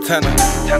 Tenor.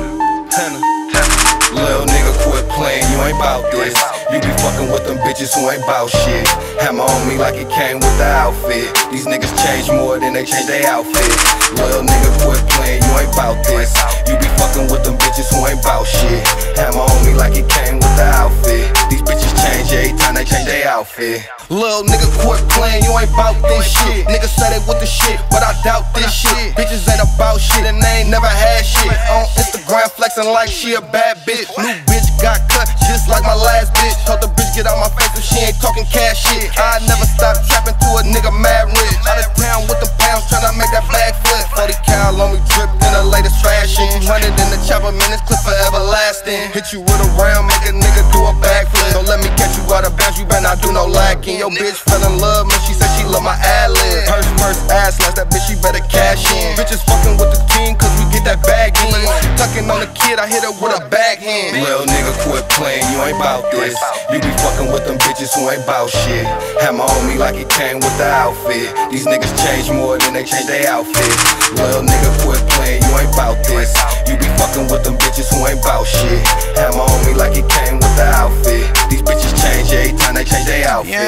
Lil' nigga, quit playing, you ain't bout this. You be fucking with them bitches who ain't bout shit. Hammer on me like it came with the outfit. These niggas change more than they change their outfit. Lil' nigga, quit playing, you ain't bout this. You be fucking with them bitches who ain't bout shit. Hammer on me like it came with the outfit. These bitches change every time they change their outfit. Lil' nigga, quit playing, you ain't bout this shit. Niggas say they with the shit, but I doubt this shit. Bitches ain't about shit and they ain't never had shit. On Instagram flexing like she a bad bitch. New bitch got cut just like my last bitch. Told the bitch get out my face if she ain't talking cash shit. I never stop trapping to a nigga mad rich. Out of town with the pounds tryna make that bag flip. 40 cal on me dripped in the latest fashion. 200 in the chopper, man, this clip forever lasting. Hit you with a round, make a nigga do a backflip. Don't let me catch you out of bounds, you better not do no lacking. Yo bitch fell in love, man, she said she love my ad-lib. Purse, ass, last that bitch, she better cash in. Bitches fucking with the team, cause we get that bag in. Tucking on the kid, I hit her with a backhand. Lil' nigga, quit playing, you ain't bout this. You be fucking with them bitches who ain't bout shit. Hammer on me like it came with the outfit. These niggas change more than they change their outfit. Lil' nigga, quit playing, you ain't bout this. You be fucking with them bitches who ain't bout shit. Hammer on me like it came with the outfit. These bitches change every time they change their outfit.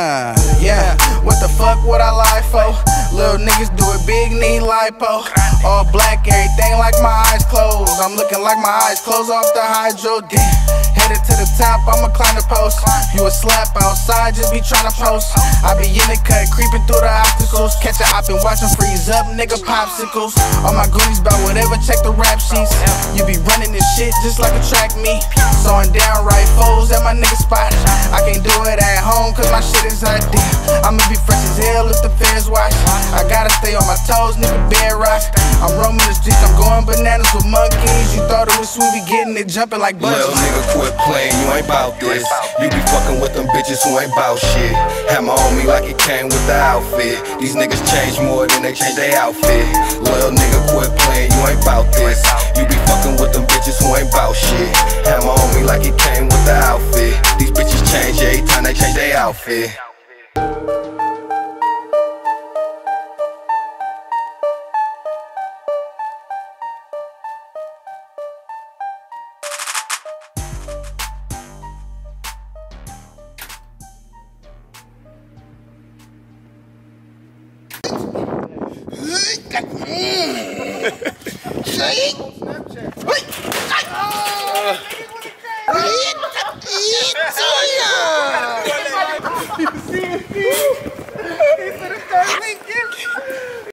Yeah, what the fuck would I lie for? Little niggas do it big, need lipo. All black, everything like my eyes closed. I'm looking like my eyes closed off the hydro. Damn, headed to the top, I'ma climb the post. You a slap outside, just be tryna post. I be in the cut, creeping through the obstacles. Catch a op and watch them freeze up, nigga popsicles. All my goonies bout whatever, check the rap sheets. You be running this shit just like a track meet. Sawing down right foes at my nigga spot. I can't do it at home cause my shit is hot. I'ma be fresh as hell if the feds watch. I gotta stay on my toes, nigga, bedrock. I'm roaming the streets, I'm going bananas with monkeys. You thought it was sweet, we getting it jumping like bunches. Lil' nigga, quit playing, you ain't bout this. You be fucking with them bitches who ain't bout shit. Hammer on me like it came with the outfit. These niggas change more than they change their outfit. Lil' nigga, quit playing, you ain't bout this. You be fucking with them bitches who ain't bout shit. Hammer on me like it came with the outfit. These bitches change every time they change their outfit. Shake.